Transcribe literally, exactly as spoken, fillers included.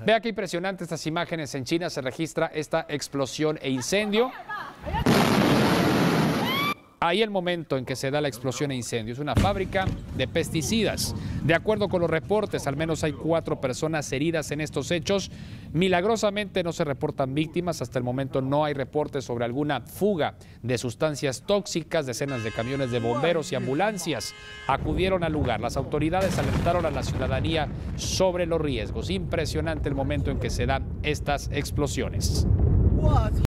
Vea qué impresionante estas imágenes. En China se registra esta explosión e incendio. Ahí el momento en que se da la explosión e incendio. Es una fábrica de pesticidas. De acuerdo con los reportes, al menos hay cuatro personas heridas en estos hechos. Milagrosamente no se reportan víctimas. Hasta el momento no hay reportes sobre alguna fuga de sustancias tóxicas. Decenas de camiones de bomberos y ambulancias acudieron al lugar. Las autoridades alertaron a la ciudadanía sobre los riesgos. Impresionante el momento en que se dan estas explosiones.